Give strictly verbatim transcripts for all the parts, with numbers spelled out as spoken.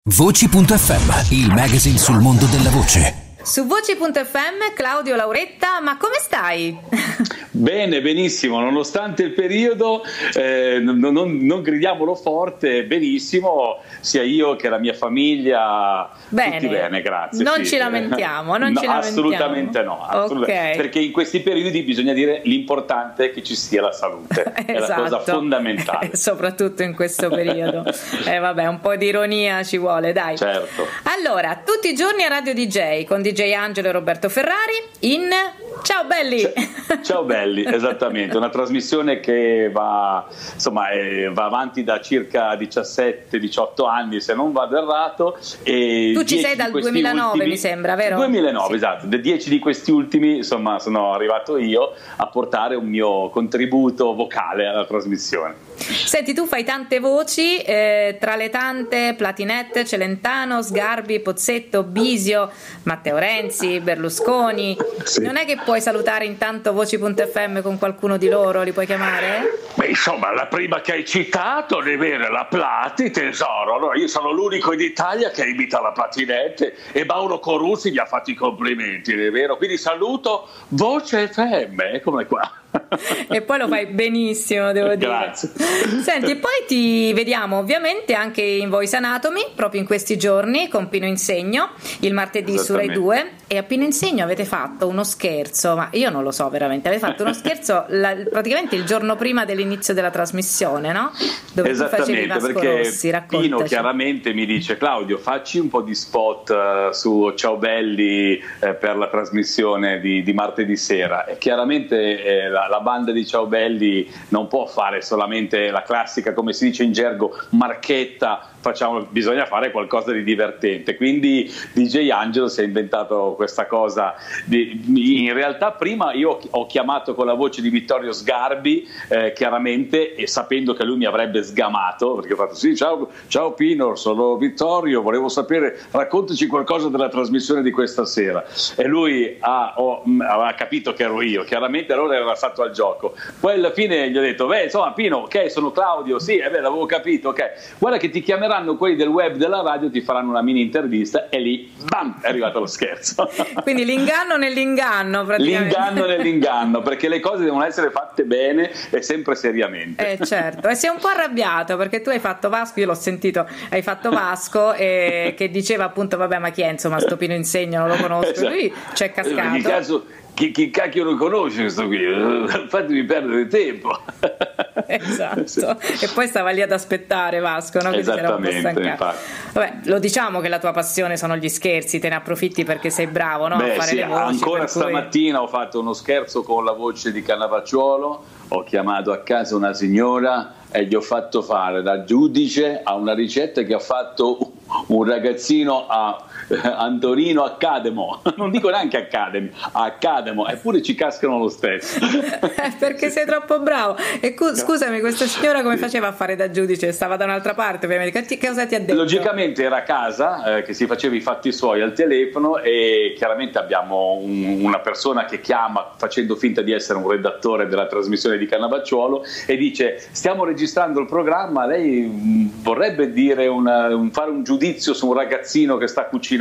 Voci punto effe emme, il magazine sul mondo della voce. Su Voci punto effe emme, Claudio Lauretta, ma come stai? Bene, benissimo, nonostante il periodo, eh, non, non, non gridiamolo forte, benissimo, sia io che la mia famiglia, bene. Tutti bene, grazie. Non sì. ci lamentiamo, non no, ci lamentiamo. Assolutamente no, assolutamente. Okay. Perché in questi periodi bisogna dire l'importante è che ci sia la salute, Esatto. È la cosa fondamentale. Soprattutto in questo periodo. Eh, vabbè, un po' di ironia ci vuole, dai. Certo. Allora, tutti i giorni a Radio D J con D J Angelo e Roberto Ferrari in Ciao Belli. Ciao, ciao Belli, esattamente, una trasmissione che va, insomma, eh, va avanti da circa diciassette diciotto anni, se non vado errato. E tu ci sei dal duemilanove, ultimi, mi sembra, vero? duemilanove, sì. Esatto. Da dieci di questi ultimi, insomma, sono arrivato io a portare un mio contributo vocale alla trasmissione. Senti, tu fai tante voci, eh, tra le tante Platinette, Celentano, Sgarbi, Pozzetto, Bisio, Matteo Renzi, Berlusconi. Sì. Non è che puoi salutare intanto Voci punto effe emme con qualcuno di loro? Li puoi chiamare? Beh, insomma, la prima che hai citato è vera, la Plati, tesoro. Allora, io sono l'unico in Italia che imita la Platinette e Mauro Coruzzi gli ha fatto i complimenti, è vero? Quindi saluto Voce effe emme, eccomi qua. E poi lo fai benissimo, devo dire. Grazie. Senti, e poi ti vediamo ovviamente anche in Voice Anatomy proprio in questi giorni con Pino Insegno il martedì su Rai due, e a Pino Insegno avete fatto uno scherzo, ma io non lo so veramente, avete fatto uno scherzo la, praticamente il giorno prima dell'inizio della trasmissione, no? Dove esattamente, tu facevi perché Rossi, Pino chiaramente mi dice: Claudio, facci un po' di spot uh, su Ciao Belli eh, per la trasmissione di, di martedì sera, e chiaramente eh, la La banda di Ciao Belli non può fare solamente la classica, come si dice in gergo, marchetta, facciamo, bisogna fare qualcosa di divertente. Quindi D J Angelo si è inventato questa cosa. Di, in realtà prima io ho chiamato con la voce di Vittorio Sgarbi, eh, chiaramente, e sapendo che lui mi avrebbe sgamato, perché ho fatto sì, ciao, ciao Pino, sono Vittorio, volevo sapere, raccontaci qualcosa della trasmissione di questa sera. E lui ha, oh, aveva capito che ero io, chiaramente, allora era stato al gioco. Poi alla fine gli ho detto: beh, insomma, Pino, ok, sono Claudio, sì, eh beh, l'avevo capito, ok, guarda che ti chiameranno quelli del web della radio, ti faranno una mini intervista, e lì bam, è arrivato lo scherzo. Quindi l'inganno nell'inganno, praticamente. L'inganno nell'inganno, perché le cose devono essere fatte bene e sempre seriamente. Eh certo, e sei un po' arrabbiato perché tu hai fatto Vasco, io l'ho sentito, hai fatto Vasco e che diceva appunto vabbè, ma chi è, insomma, sto Pino Insegno, non lo conosco, esatto. Lui c'è cascato. Chi, chi cacchio lo conosce questo qui? Fatemi perdere tempo. Esatto. E poi stava lì ad aspettare Vasco, no? Che esattamente, infatti. Vabbè, lo diciamo che la tua passione sono gli scherzi, te ne approfitti perché sei bravo, no? Beh, a fare sì, le voci, ancora stamattina cui... ho fatto uno scherzo con la voce di Cannavacciuolo, ho chiamato a casa una signora e gli ho fatto fare da giudice a una ricetta che ha fatto un ragazzino a Antorino Accademo, non dico neanche Academy, Accademo, eppure ci cascano lo stesso. Perché sei troppo bravo. E cu- scusami, questa signora come faceva a fare da giudice? Stava da un'altra parte ovviamente, che cosa ti ha detto? Logicamente era a casa, eh, che si faceva i fatti suoi al telefono, e chiaramente abbiamo un, una persona che chiama facendo finta di essere un redattore della trasmissione di Cannavacciuolo e dice: stiamo registrando il programma, lei mh, vorrebbe dire una, un, fare un giudizio su un ragazzino che sta cucinando?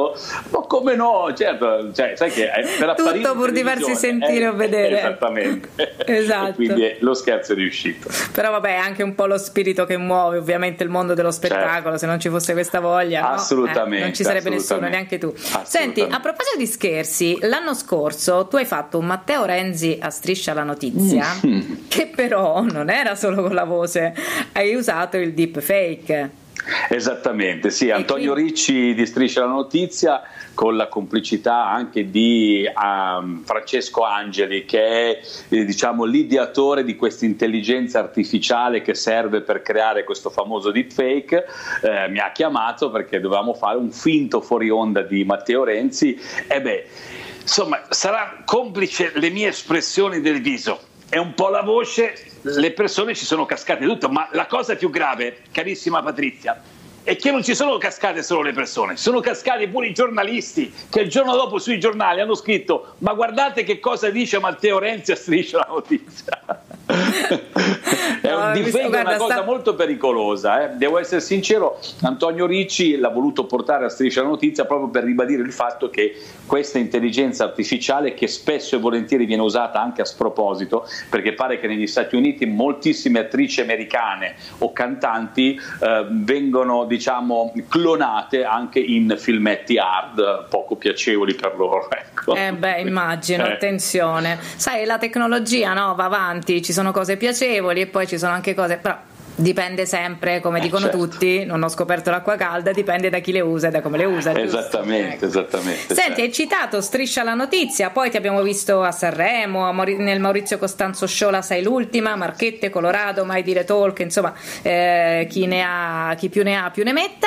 Ma come no, certo, cioè, sai che è per tutto pur di farsi sentire eh, o vedere. Esattamente. Esatto. E quindi lo scherzo è riuscito. Però vabbè, è anche un po' lo spirito che muove ovviamente il mondo dello spettacolo, certo. Se non ci fosse questa voglia, assolutamente, no? eh, non ci sarebbe nessuno, neanche tu. Senti, a proposito di scherzi, l'anno scorso tu hai fatto un Matteo Renzi a Striscia la Notizia, mm. che però non era solo con la voce, hai usato il deepfake. Esattamente, sì, Antonio Ricci di Striscia la Notizia, con la complicità anche di um, Francesco Angeli, che è eh, diciamo l'ideatore di questa intelligenza artificiale che serve per creare questo famoso deepfake. Eh, mi ha chiamato perché dovevamo fare un finto fuori onda di Matteo Renzi, e beh, insomma, sarà complice le mie espressioni del viso, è un po' la voce, le persone ci sono cascate tutto, ma la cosa più grave, carissima Patrizia, è che non ci sono cascate solo le persone, sono cascati pure i giornalisti che il giorno dopo sui giornali hanno scritto: ma guardate che cosa dice Matteo Renzi a Striscia la Notizia. È un No, difetto, guarda, una cosa sta- molto pericolosa, eh. Devo essere sincero, Antonio Ricci l'ha voluto portare a Striscia la Notizia proprio per ribadire il fatto che questa intelligenza artificiale, che spesso e volentieri viene usata anche a sproposito, perché pare che negli Stati Uniti moltissime attrici americane o cantanti eh, vengono, diciamo, clonate anche in filmetti hard poco piacevoli per loro, ecco. Eh beh, immagino, Eh. attenzione. Sai, la tecnologia, no, va avanti, ci sono cose piacevoli e poi ci sono anche cose, però dipende sempre, come Eh, dicono certo. tutti, non ho scoperto l'acqua calda, dipende da chi le usa e da come le usa. giusto? Esattamente, Ecco. esattamente. Senti, certo. hai citato Striscia la Notizia, poi ti abbiamo visto a Sanremo, a Mauri- nel Maurizio Costanzo Show La Sei l'Ultima, Marchette, Colorado, Mai Dire Talk, insomma, eh, chi ne ha, chi più ne ha più ne metta.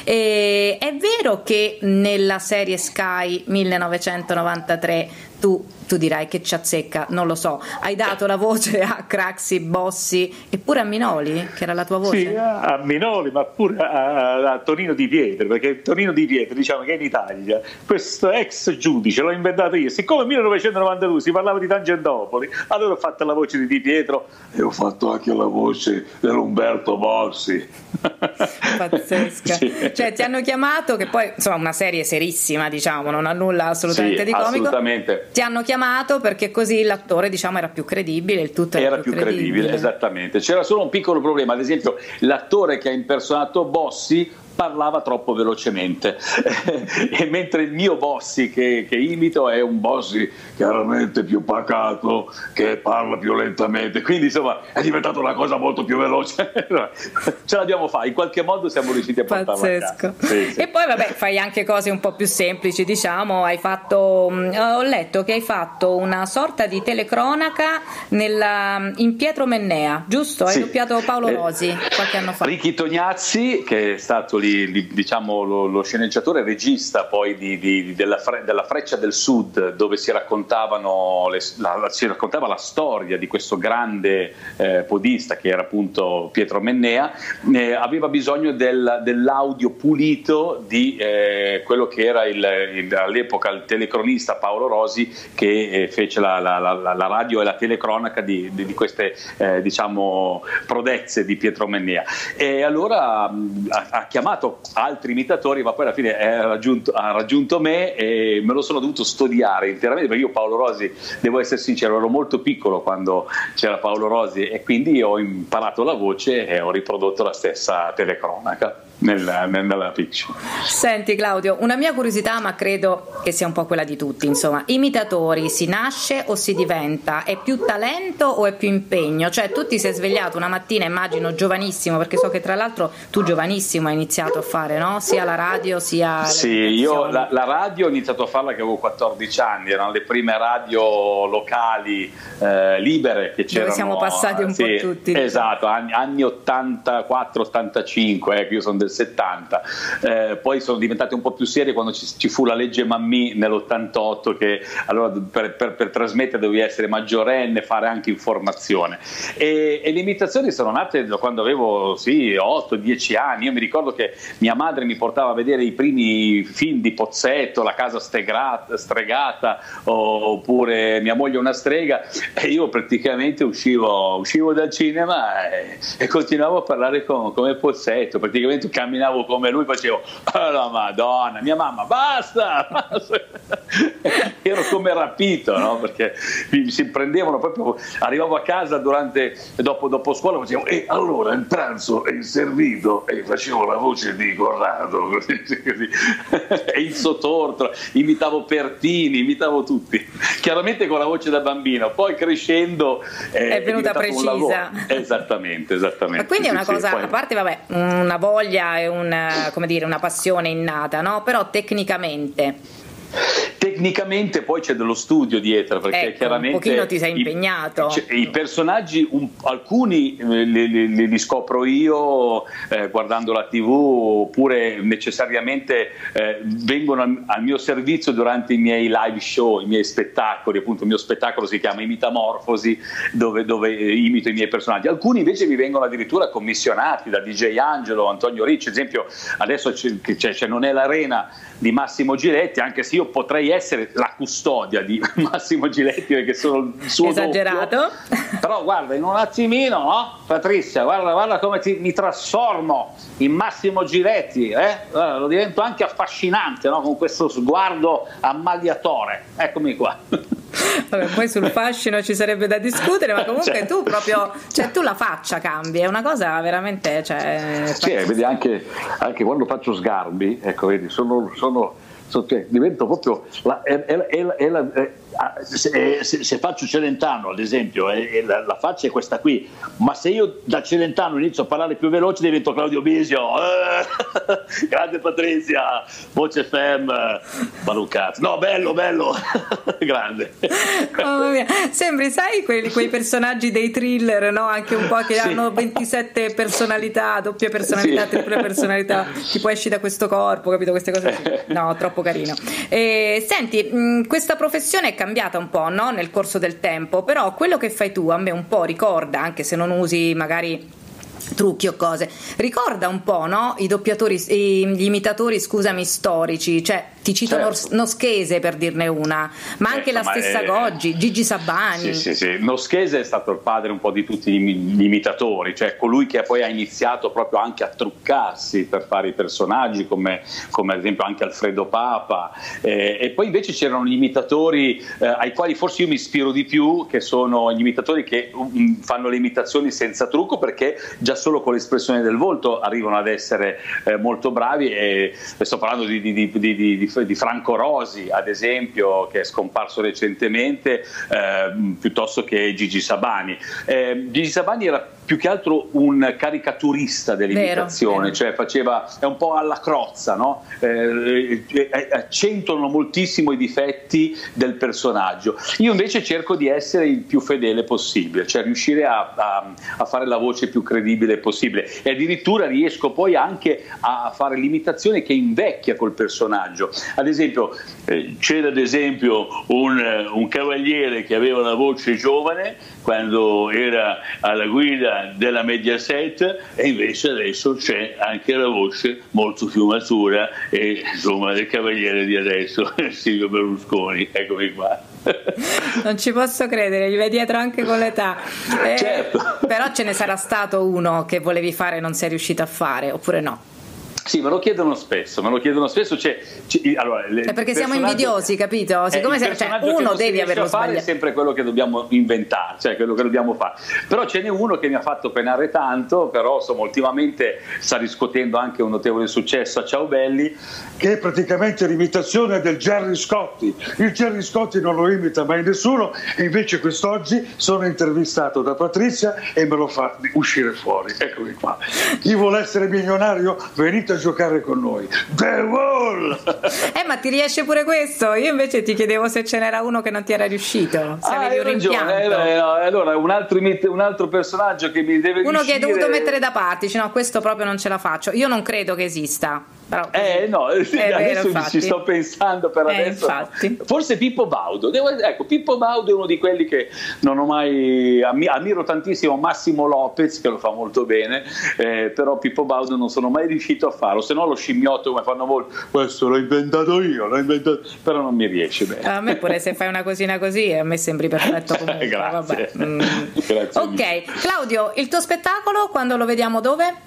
E è vero che nella serie Sky millenovecentonovantatré tu, tu dirai che ci azzecca, non lo so, hai dato la voce a Craxi, Bossi e pure a Minoli, che era la tua voce? Sì, a Minoli, ma pure a, a Tonino Di Pietro, perché Tonino Di Pietro, diciamo che in Italia questo ex giudice l'ho inventato io, siccome nel millenovecentonovantadue si parlava di Tangentopoli, allora ho fatto la voce di Di Pietro e ho fatto anche la voce dell'Umberto Bossi. Pazzesca. Sì. Cioè ti hanno chiamato, che poi insomma una serie serissima, diciamo, non ha nulla assolutamente Sì, di comico, assolutamente. ti hanno chiamato perché così l'attore, diciamo, era più credibile, il tutto era, Era più credibile, credibile. esattamente. C'era solo un piccolo problema, ad esempio l'attore che ha impersonato Bossi parlava troppo velocemente e mentre il mio Bossi che, che imito è un Bossi chiaramente più pacato, che parla più lentamente, quindi insomma è diventata una cosa molto più veloce. Ce l'abbiamo fatta, in qualche modo siamo riusciti a portarla a Pazzesco. casa. Sì, sì. E poi vabbè, fai anche cose un po' più semplici, diciamo, hai fatto mh, ho letto che hai fatto una sorta di telecronaca nella, in Pietro Mennea, giusto? Hai Sì. doppiato Paolo Eh, Rosi qualche anno fa. Ricky Tognazzi, che è stato lì, lì, diciamo lo, lo sceneggiatore e regista poi di, di- della, Fre- della Freccia del Sud, dove si raccontavano le- la, la- si raccontava la storia di questo grande eh, podista che era appunto Pietro Mennea, eh, aveva bisogno del- dell'audio pulito di eh, quello che era il, il- all'epoca il telecronista Paolo Rosi, che eh, fece la, la- la- la radio e la telecronaca di, di- di queste eh, diciamo prodezze di Pietro Mennea. E allora mh, ha, ha chiamato altri imitatori, ma poi alla fine è raggiunto- ha raggiunto me e me lo sono dovuto studiare interamente, perché io Paolo Rosi, devo essere sincero, ero molto piccolo quando c'era Paolo Rosi e quindi ho imparato la voce e ho riprodotto la stessa telecronaca nella, nella fiction. Senti Claudio, una mia curiosità, ma credo che sia un po' quella di tutti, insomma, imitatori si nasce o si diventa? È più talento o è più impegno? Cioè tu ti sei svegliato una mattina, immagino giovanissimo, perché so che tra l'altro tu giovanissimo hai iniziato a fare, no? Sia la radio sia le Sì, io imitazioni. la, la radio ho iniziato a farla che avevo quattordici anni, erano le prime radio locali eh, libere che c'erano. siamo passati un po' sì, tutti. Esatto, anni, anni ottantaquattro ottantacinque, ecco, io sono del settanta, eh, poi sono diventate un po' più serie quando ci, ci fu la legge Mammì nell'ottantotto, che allora per, per, per trasmettere dovevi essere maggiorenne, fare anche informazione, e, e le imitazioni sono nate da quando avevo sì, otto dieci anni. Io mi ricordo che mia madre mi portava a vedere i primi film di Pozzetto, La casa stegrata, stregata, o- oppure Mia moglie è una strega, e io praticamente uscivo, uscivo dal cinema e, e continuavo a parlare con, come Pozzetto, praticamente camminavo come lui, facevo oh la Madonna, mia mamma basta, basta. Ero come rapito, no? Perché mi si prendevano proprio, arrivavo a casa durante, dopo, dopo scuola facevo e allora il pranzo è servito, e facevo la voce di Corrado così, così. E il Sotortro, imitavo Pertini, imitavo tutti, chiaramente con la voce da bambino, poi crescendo eh, È venuta diventato un precisa. lavoro. Esattamente, esattamente. Ma quindi è Sì, una sì, cosa, poi- a parte vabbè, una voglia e un, come dire, una passione innata, no? Però tecnicamente Tecnicamente poi c'è dello studio dietro, perché Ecco, chiaramente un pochino ti sei i- impegnato. cioè, i personaggi, un- alcuni eh, li, li- li scopro io eh, guardando la tivù, oppure necessariamente eh, vengono al, al mio servizio durante i miei live show, i miei spettacoli. Appunto il mio spettacolo si chiama Imitamorfosi, dove, dove imito i miei personaggi. Alcuni invece mi vengono addirittura commissionati da D J Angelo, Antonio Ricci, ad esempio adesso c'è, c'è, c'è Non è l'Arena di Massimo Giletti, anche se io potrei essere la custodia di Massimo Giletti, perché sono il suo esagerato doppio. Però guarda, in un attimino, no? Patrizia, guarda, guarda come ti, mi trasformo in Massimo Giletti, eh? Guarda, lo divento anche affascinante, no? Con questo sguardo ammaliatore. Eccomi qua. Vabbè, poi sul fascino ci sarebbe da discutere, ma comunque cioè, tu proprio, cioè tu la faccia cambi, è una cosa veramente, cioè, sì, vedi, anche, anche quando faccio sgarbi, ecco, vedi, sono, sono, sono divento proprio la, è, è, è, è la, è, se, se, se faccio Celentano ad esempio, è, la, la faccia è questa qui, ma se io da Celentano inizio a parlare più veloce divento Claudio Bisio, eh, grande Patrizia, voce fem, balucazzo, no, bello, bello, grande. Oh, mia. Sembri, sai, quei, quei personaggi dei thriller, no? Anche un po' che sì. hanno ventisette personalità, doppia personalità, sì. tripla personalità, tipo esci da questo corpo, capito, queste cose? No, troppo carino. E, senti, mh, questa professione è cambiata un po', no? Nel corso del tempo, però quello che fai tu a me un po' ricorda, anche se non usi magari trucchi o cose, ricorda un po', no? I doppiatori, gli imitatori, scusami, storici, cioè ti cito certo. Noschese per dirne una, ma anche ecco, la stessa è... Goggi, Gigi Sabani. Sì, sì, sì. Noschese è stato il padre un po' di tutti gli imitatori, cioè colui che poi ha iniziato proprio anche a truccarsi per fare i personaggi, come, come ad esempio anche Alfredo Papa, eh, e poi invece c'erano gli imitatori eh, ai quali forse io mi ispiro di più, che sono gli imitatori che um, fanno le imitazioni senza trucco, perché già solo con l'espressione del volto arrivano ad essere eh, molto bravi, e, e sto parlando di, di, di, di, di, di Franco Rosi ad esempio, che è scomparso recentemente, eh, piuttosto che Gigi Sabani. eh, Gigi Sabani era più che altro un caricaturista dell'imitazione, vero, cioè faceva, è un po' alla Crozza, no? eh, accentuano moltissimo i difetti del personaggio. Io invece cerco di essere il più fedele possibile, cioè riuscire a, a, a fare la voce più credibile possibile, e addirittura riesco poi anche a fare l'imitazione che invecchia col personaggio. Ad esempio eh, c'era ad esempio un, un cavaliere che aveva una voce giovane quando era alla guida della Mediaset, e invece adesso c'è anche la voce molto più matura e insomma del cavaliere di adesso, Silvio Berlusconi. Eccomi qua. Non ci posso credere, gli vai dietro anche con l'età. Eh, certo. Però ce ne sarà stato uno che volevi fare e non sei riuscito a fare, oppure no? Sì, me lo chiedono spesso, me lo chiedono spesso. Cioè, c- allora, è perché siamo invidiosi, capito? Siccome eh, se, cioè, uno devi averlo sbagliato. È sempre quello che dobbiamo inventare, cioè quello che dobbiamo fare. Però ce n'è uno che mi ha fatto penare tanto, però insomma, ultimamente sta riscuotendo anche un notevole successo a Ciao Belli, che è praticamente l'imitazione del Gerry Scotti. Il Gerry Scotti non lo imita mai nessuno, e invece quest'oggi sono intervistato da Patrizia e me lo fa uscire fuori. Eccomi qua. Chi vuole essere milionario, venite a giocare con noi. The Wall! Eh, ma ti riesce pure questo? Io invece ti chiedevo se ce n'era uno che non ti era riuscito, se ah, avevi un rimpianto. Eh, eh, no, allora un altro, un altro personaggio che mi deve uno riuscire... che hai dovuto mettere da parte, dici no, questo proprio non ce la faccio. Io non credo che esista. Però eh no, adesso vero, ci sto pensando per eh, adesso. Infatti. Forse Pippo Baudo. Devo, ecco, Pippo Baudo è uno di quelli che non ho mai. Ammiro tantissimo Massimo Lopez, che lo fa molto bene, eh, però Pippo Baudo non sono mai riuscito a farlo. Se no lo scimmiotto come fanno molti. Questo l'ho inventato io, l'ho inventato, però non mi riesce bene. A me pure se fai una cosina così, a me sembri perfetto comunque. Grazie. Vabbè. Mm. Grazie. Ok, Claudio, il tuo spettacolo quando lo vediamo dove?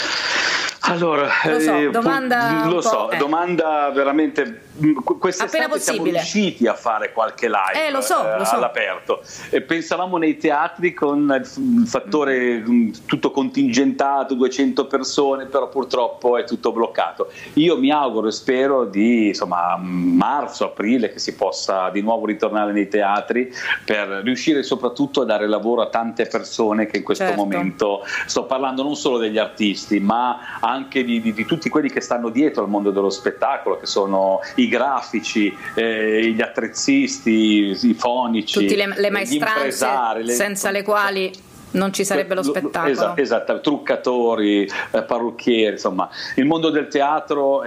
Allora, lo so, eh, domanda lo so, eh. domanda veramente. Quest'estate siamo riusciti a fare qualche live eh, lo so, lo so. all'aperto. E pensavamo nei teatri con il fattore mm. tutto contingentato, duecento persone, però purtroppo è tutto bloccato. Io mi auguro e spero di insomma marzo, aprile che si possa di nuovo ritornare nei teatri, per riuscire soprattutto a dare lavoro a tante persone che in questo certo. momento, sto parlando non solo degli artisti ma anche di, di, di tutti quelli che stanno dietro al mondo dello spettacolo, che sono i grafici, eh, gli attrezzisti, i fonici, tutte le, le maestranze le... senza le quali non ci sarebbe lo spettacolo. Esatto, esatto, truccatori, eh, parrucchieri, insomma, il mondo del teatro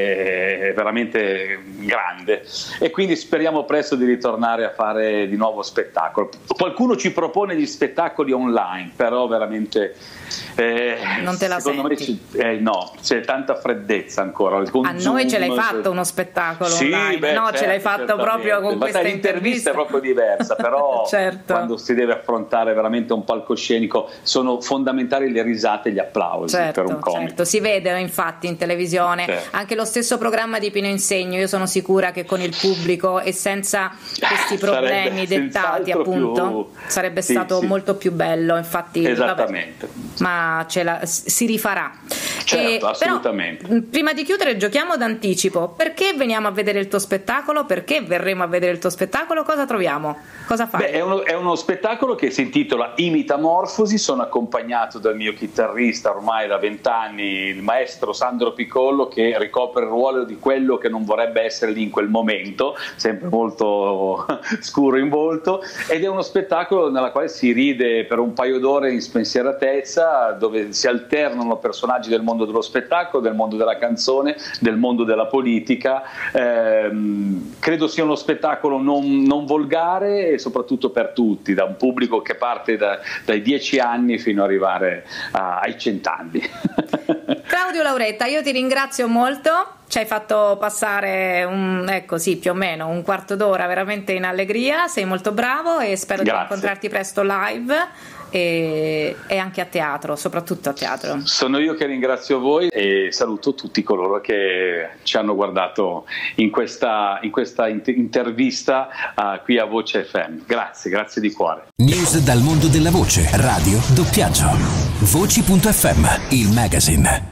è veramente grande, e quindi speriamo presto di ritornare a fare di nuovo spettacolo. Qualcuno ci propone gli spettacoli online, però veramente Eh, non te la secondo senti? Me eh, no, c'è tanta freddezza ancora. Il a noi ce l'hai fatto uno spettacolo sì, online, beh, no? certo, Ce l'hai fatto proprio con ma questa sai, l'intervista è proprio diversa, però certo. Quando si deve affrontare veramente un palcoscenico sono fondamentali le risate e gli applausi certo, per un comico. Certo, si vede infatti in televisione, certo. Anche lo stesso programma di Pino Insegno, io sono sicura che con il pubblico e senza questi problemi dettati appunto più... sarebbe sì, stato sì. molto più bello, infatti esattamente. Vabbè, ma ce la, si rifarà. Certo, e, assolutamente. Però, prima di chiudere giochiamo d'anticipo. Perché veniamo a vedere il tuo spettacolo? Perché verremo a vedere il tuo spettacolo? Cosa troviamo? Cosa fai? Beh, è, uno, è uno spettacolo che si intitola I Metamorfosi. Sono accompagnato dal mio chitarrista ormai da vent'anni, il maestro Sandro Picollo, che ricopre il ruolo di quello che non vorrebbe essere lì in quel momento, sempre molto scuro in volto, ed è uno spettacolo nella quale si ride per un paio d'ore in spensieratezza, dove si alternano personaggi del mondo dello spettacolo, del mondo della canzone, del mondo della politica. Ehm, credo sia uno spettacolo non, non volgare e soprattutto per tutti, da un pubblico che parte da, dai dieci anni fino ad arrivare a, ai cent'anni. Claudio Lauretta, io ti ringrazio molto, ci hai fatto passare un, ecco sì, più o meno un quarto d'ora veramente in allegria, sei molto bravo e spero Grazie. Di incontrarti presto live e, e anche a teatro, soprattutto a teatro. Sono io che ringrazio voi e saluto tutti coloro che ci hanno guardato in questa, in questa intervista uh, qui a Voce F M. Grazie, grazie di cuore. News dal mondo della voce, radio, doppiaggio. Voci punto effe emme, il magazine.